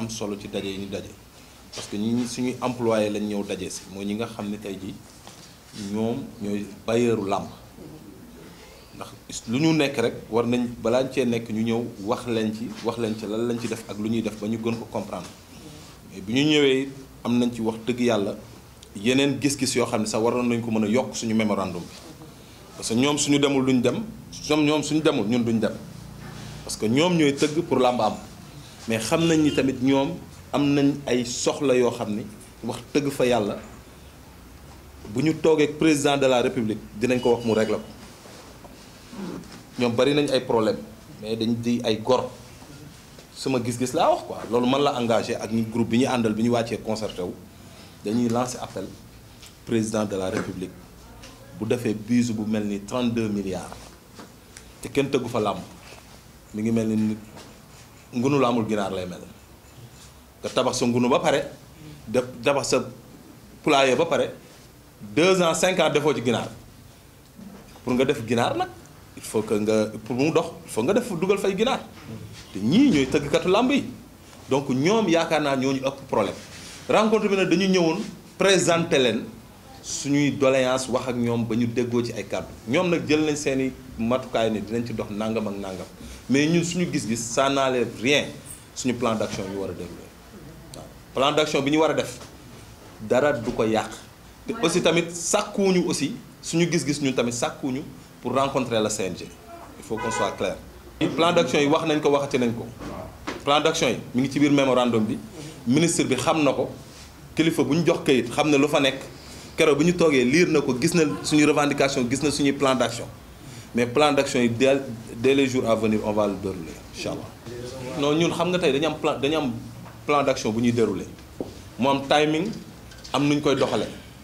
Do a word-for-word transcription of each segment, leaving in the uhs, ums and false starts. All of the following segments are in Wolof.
am solo ci daje yi ñu daje parce que ñi suñuy employé lañ ñëw daje si mooy ñi nga xam ne tey jii ñoom ñooy bayeeru làmb ndax lu ñu nekk rek war nañ balaa cee nekk ñu ñëw wax leen ci wax leen ci lan lañ ci def ak lu ñuy def ba ñu gën ko comprendre mais bu ñu ñëwee am nañ ci wax dëgg yàlla yeneen gis-gis yoo xam ne sax waroon nañ ko mën a yokk suñu mémorandum bi parce que ñoom suñu demul duñ dem ñoom ñoom suñu demul ñun duñ dem parce que ñoom ñooy tëgg pour làmb am mais xam nañ ni tamit ñoom am nañ ay soxla yoo xam ni wax tëgg fa yàlla bu ñu toogee ak président de la république dinañ ko wax mu régler ko ñoom bari nañ ay problème mais dañ di ay gor sama gis-gis laa wax quoi loolu man la engagé ak ñu groupe bi ñu àndal bi ñu wàccee concerté wu dañuy lancer appel président de la république bu defee bisu bu mel ni trente-deux milliards te kenn tëggu fa làmb mi ngi mel ni nit ngunu la amul ginaar lay mel nga tabax sa ngunu ba pare def tabax sa poulailler ba pare deux ans cinq ans defoo ci ginaar pour nga def ginaar nag il faut que nga pour mu dox il faut nga def dugal fay ginaar te ñii ñooy tëggkatu làmb yi donc ñoom yaakaar naa ñoo ñu ëpp problème rencontre bi nag dañu ñëwoon présenter leen suñuy doléance wax ak ñoom ba ñu déggoo ci ay kàddu ñoom nag jël nañ seeni matukaay ni dinañ ci dox nangam ak nangam mais ñun suñu gis-gis ça n'enlève rien suñu plan d'action yu war a dérouler waaw plan d'action bi ñu war a def dara du ko yàq te aussi tamit sàkkuwuñu aussi suñu gis-gis ñun tamit sàkkuwuñu pour rencontrer la C N G il faut qu'on soit clair. plan d'action yi wax nañ ko waxati nañ ko plan d'action yi mi ngi ci biir mémorandum bi ministre bi xam na ko kilifa bu ñu jox kayit xam ne lu fa nekk keroog bu ñu toogee lire na ko gis na suñu revendication gis na suñuy plan d'action mais plan d'action yi dès dès les jours à venir on va le dérouler incha allah. non ñun xam nga tey dañu am plan dañu am plan d'action bu ñuy dérouler mu am timing am nuñ koy doxalee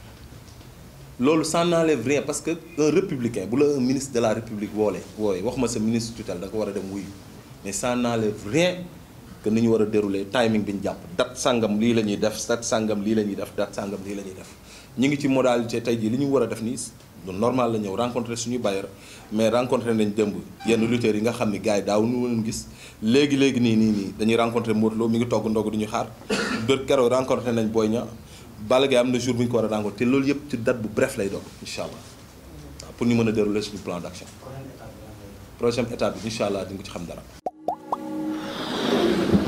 loolu ça n'enlève rien parce que un républicain bu la un ministre de la république woolee wooyee wax ma sa ministre tutelle da ko war a dem wuyu mais ça n'enlève rien que ni ñu war a dérouler timing bi ñu jàpp date sangam lii la ñuy def date sangam lii la ñuy def date sangam lii la ñuy def ñu ngi ci modalité tey jii li ñu war a def nii lu normal la ñëw rencontrer suñu bailleur mais rencontrer nañ démb yenn lutteurs yi nga xam ni gars yi daaw nu leen gis léegi léegi nii nii nii dañuy rencontrer Modou Lo mi ngi togg ndog di ñu xaar bër keroog rencontrer nañ Boy Niang Balla Gaye am na jour bu ñu ko war a rencontrer te loolu yëpp ci date bu bref lay doon incha allah waaw pour ñu mën a dérouler suñu plan d'action prochaine étape bi incha allah di nga ci xam dara.